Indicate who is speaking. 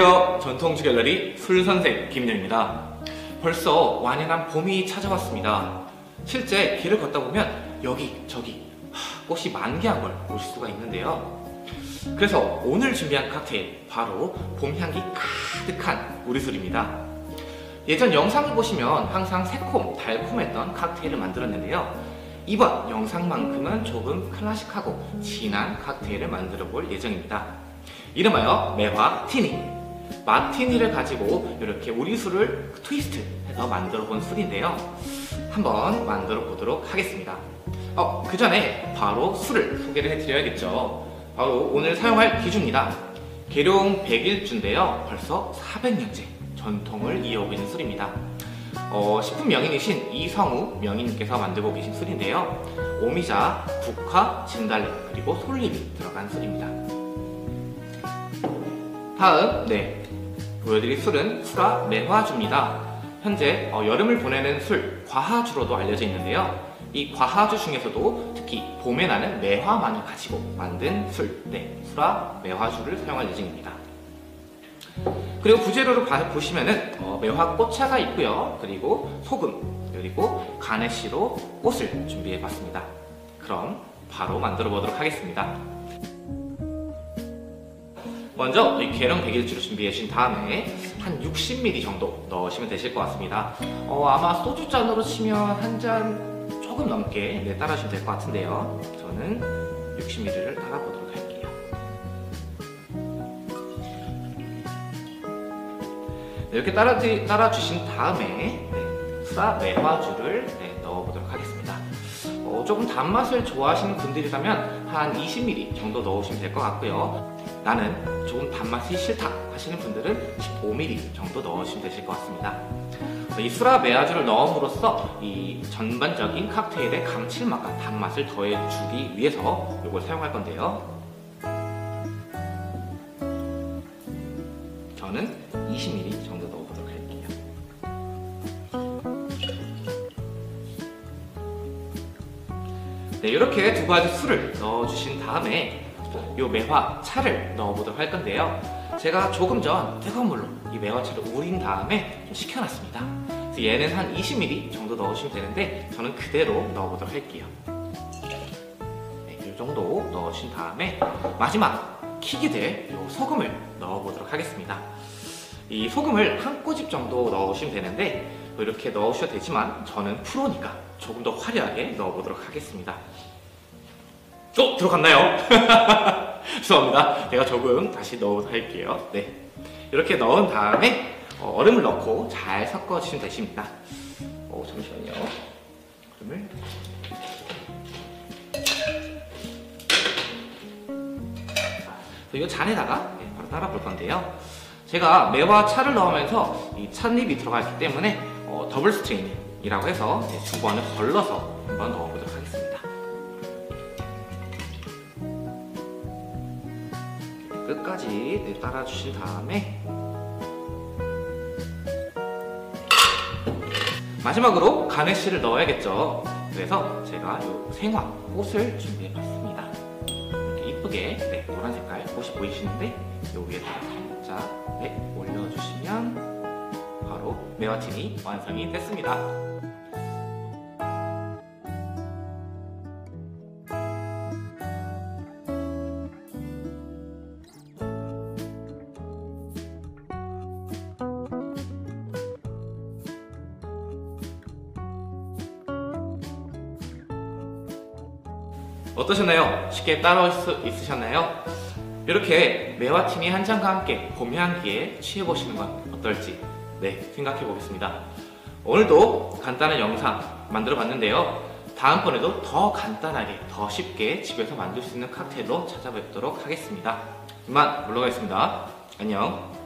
Speaker 1: 안녕하세요. 전통주 갤러리 술선생 김인영입니다. 벌써 완연한 봄이 찾아왔습니다. 실제 길을 걷다 보면 여기 저기 꽃이 만개한 걸 보실 수가 있는데요. 그래서 오늘 준비한 칵테일 바로 봄향기 가득한 우리술입니다. 예전 영상을 보시면 항상 새콤 달콤했던 칵테일을 만들었는데요. 이번 영상만큼은 조금 클래식하고 진한 칵테일을 만들어 볼 예정입니다. 이름하여 매화 티니. 마티니를 가지고 이렇게 우리술을 트위스트 해서 만들어 본 술인데요. 한번 만들어 보도록 하겠습니다. 그 전에 바로 술을 소개를 해드려야겠죠. 바로 오늘 사용할 기주입니다. 계룡 100일주인데요. 벌써 400년째 전통을 이어오고 있는 술입니다. 식품 명인이신 이성우 명인님께서 만들고 계신 술인데요. 오미자, 국화, 진달래, 그리고 솔잎이 들어간 술입니다. 다음 보여드릴 술은 수라 매화주입니다. 현재 여름을 보내는 술, 과화주로도 알려져 있는데요. 이 과화주 중에서도 특히 봄에 나는 매화만을 가지고 만든 술, 수라 매화주를 사용할 예정입니다. 그리고 부재료로 보시면은 매화 꽃차가 있고요. 그리고 소금, 그리고 가네시로 꽃을 준비해 봤습니다. 그럼 바로 만들어 보도록 하겠습니다. 먼저 이 계룡 100일주를 준비해 주신 다음에 한 60ml 정도 넣으시면 되실 것 같습니다. 아마 소주잔으로 치면 한 잔 조금 넘게 따라주시면 될 것 같은데요. 저는 60ml를 따라보도록 할게요. 이렇게 따라주신 다음에 수라 매화주를 넣어보도록 하겠습니다. 조금 단맛을 좋아하시는 분들이라면 한 20ml 정도 넣으시면 될 것 같고요. 나는 조금 단맛이 싫다 하시는 분들은 15ml 정도 넣으시면 되실 것 같습니다. 이 수라 매화주를 넣음으로써 이 전반적인 칵테일의 감칠맛과 단맛을 더해주기 위해서 이걸 사용할 건데요. 저는 20ml 정도 넣어보도록 할게요. 이렇게 두 가지 술을 넣어주신 다음에 이 매화 차를 넣어보도록 할 건데요. 제가 조금 전 뜨거운 물로 이 매화차를 우린 다음에 좀 식혀놨습니다. 그래서 얘는 한 20ml 정도 넣으시면 되는데 저는 그대로 넣어보도록 할게요. 이 정도 넣으신 다음에 마지막 킥이 될 이 소금을 넣어보도록 하겠습니다. 이 소금을 한 꼬집 정도 넣으시면 되는데 이렇게 넣으셔도 되지만 저는 프로니까 조금 더 화려하게 넣어보도록 하겠습니다. 들어갔나요? 죄송합니다. 제가 조금 다시 넣어서 할게요. 이렇게 넣은 다음에 얼음을 넣고 잘 섞어주시면 되십니다. 잠시만요. 얼음을 이 잔에다가 바로 따라 볼 건데요. 제가 매화 차를 넣으면서 이 찻잎이 들어갔기 때문에 더블 스트레인이라고 해서 두 번을 걸러서 한번 넣어보도록 하겠습니다. 끝까지 따라주신 다음에 마지막으로 가네시를 넣어야겠죠. 그래서 제가 이 생화 꽃을 준비해봤습니다. 이렇게 이쁘게 노란 색깔 꽃이 보이시는데 이 위에다가 살짝 올려주시면 바로 매화틴이 완성이 됐습니다. 어떠셨나요? 쉽게 따라올 수 있으셨나요? 이렇게 매화틴이 한 잔과 함께 봄향기에 취해보시는 건 어떨지 생각해 보겠습니다. 오늘도 간단한 영상 만들어 봤는데요. 다음번에도 더 간단하게 더 쉽게 집에서 만들 수 있는 칵테일로 찾아뵙도록 하겠습니다. 이만 물러가겠습니다. 안녕.